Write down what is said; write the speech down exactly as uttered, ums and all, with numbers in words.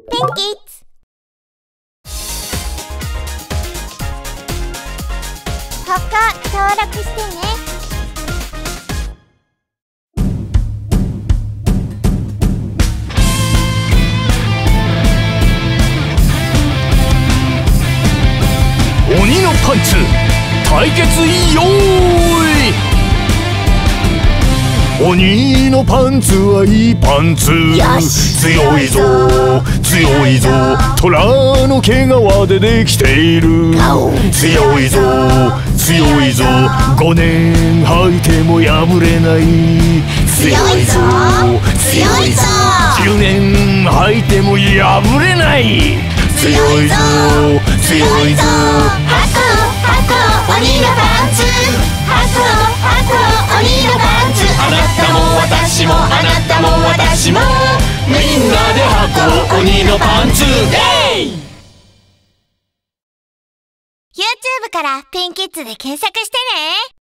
ペンキッズ。他登録してね。 鬼のパンツ対決よーい。鬼のパンツはいいパンツ。強いぞ強いぞ、虎の毛皮でできている。強いぞ強いぞ、ごねん履いても破れない。 強いぞ強いぞ、 じゅうねん履いても破れない。強いぞ強いぞ、 ハコハコ鬼のパンツ、ハコハコ鬼のパンツ。 あなたも私もあなたも私もみんなで履こう鬼のパンツ。 YouTube からペンキッズで検索してね。